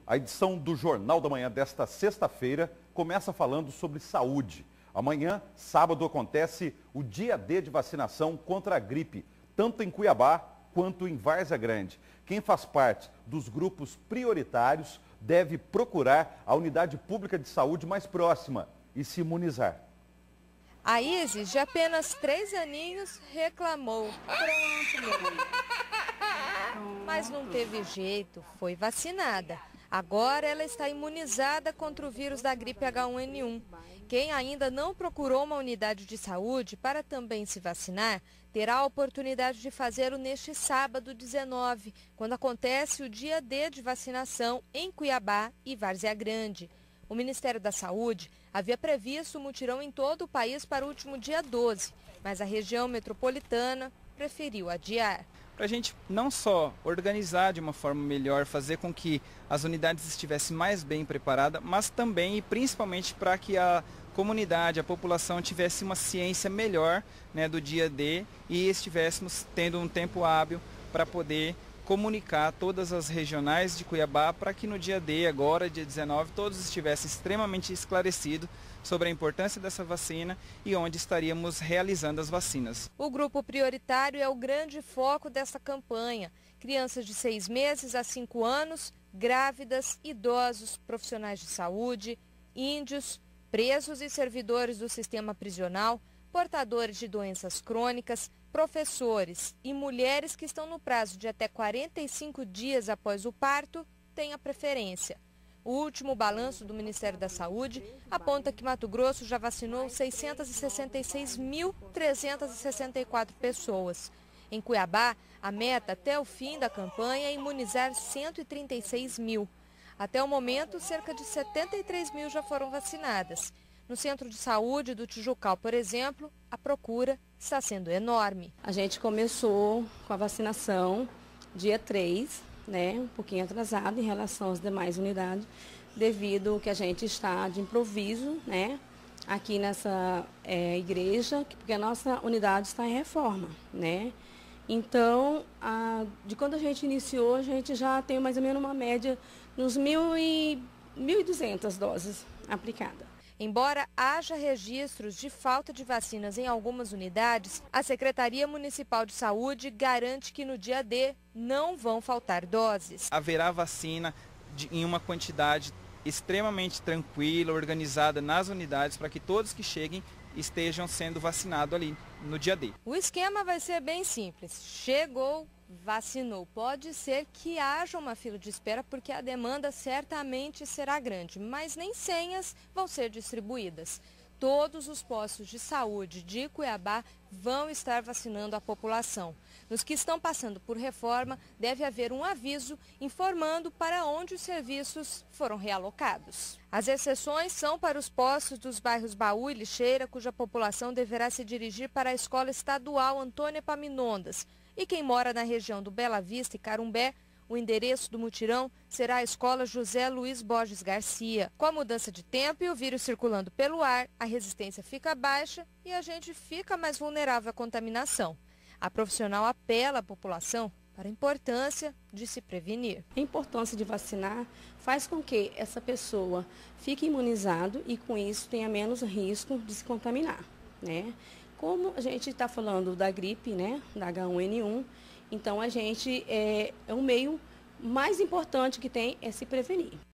A edição do Jornal da Manhã desta sexta-feira começa falando sobre saúde. Amanhã, sábado, acontece o dia D de vacinação contra a gripe, tanto em Cuiabá quanto em Várzea Grande. Quem faz parte dos grupos prioritários deve procurar a unidade pública de saúde mais próxima e se imunizar. A Isis, de apenas 3 aninhos, reclamou. Mas não teve jeito, foi vacinada. Agora ela está imunizada contra o vírus da gripe H1N1. Quem ainda não procurou uma unidade de saúde para também se vacinar, terá a oportunidade de fazê-lo neste sábado 19, quando acontece o dia D de vacinação em Cuiabá e Várzea Grande. O Ministério da Saúde havia previsto o mutirão em todo o país para o último dia 12, mas a região metropolitana preferiu adiar. Para a gente não só organizar de uma forma melhor, fazer com que as unidades estivessem mais bem preparadas, mas também e principalmente para que a comunidade, a população tivesse uma ciência melhor, né, do dia D e estivéssemos tendo um tempo hábil para poder comunicar todas as regionais de Cuiabá para que no dia D, agora, dia 19, todos estivessem extremamente esclarecidos sobre a importância dessa vacina e onde estaríamos realizando as vacinas. O grupo prioritário é o grande foco dessa campanha. Crianças de 6 meses a 5 anos, grávidas, idosos, profissionais de saúde, índios, presos e servidores do sistema prisional, portadores de doenças crônicas, professores e mulheres que estão no prazo de até 45 dias após o parto têm a preferência. O último balanço do Ministério da Saúde aponta que Mato Grosso já vacinou 666.364 pessoas. Em Cuiabá, a meta até o fim da campanha é imunizar 136 mil. Até o momento, cerca de 73 mil já foram vacinadas. No Centro de Saúde do Tijucal, por exemplo, a procura está sendo enorme. A gente começou com a vacinação dia 3, né, um pouquinho atrasado em relação às demais unidades, devido que a gente está de improviso, né, aqui nessa igreja, porque a nossa unidade está em reforma, né. Então, de quando a gente iniciou, a gente já tem mais ou menos uma média nos 1.200 doses aplicadas. Embora haja registros de falta de vacinas em algumas unidades, a Secretaria Municipal de Saúde garante que no dia D não vão faltar doses. Haverá vacina em uma quantidade extremamente tranquila, organizada nas unidades, para que todos que cheguem estejam sendo vacinados ali no dia D. O esquema vai ser bem simples. Chegou, vacinou. Pode ser que haja uma fila de espera porque a demanda certamente será grande, mas nem senhas vão ser distribuídas. Todos os postos de saúde de Cuiabá vão estar vacinando a população. Nos que estão passando por reforma, deve haver um aviso informando para onde os serviços foram realocados. As exceções são para os postos dos bairros Baú e Lixeira, cuja população deverá se dirigir para a Escola Estadual Antônia Epaminondas. E quem mora na região do Bela Vista e Carumbé, o endereço do mutirão será a Escola José Luiz Borges Garcia. Com a mudança de tempo e o vírus circulando pelo ar, a resistência fica baixa e a gente fica mais vulnerável à contaminação. A profissional apela à população para a importância de se prevenir. A importância de vacinar faz com que essa pessoa fique imunizado e com isso tenha menos risco de se contaminar, né? Como a gente está falando da gripe, né, da H1N1, então a gente, o meio mais importante que tem é se prevenir.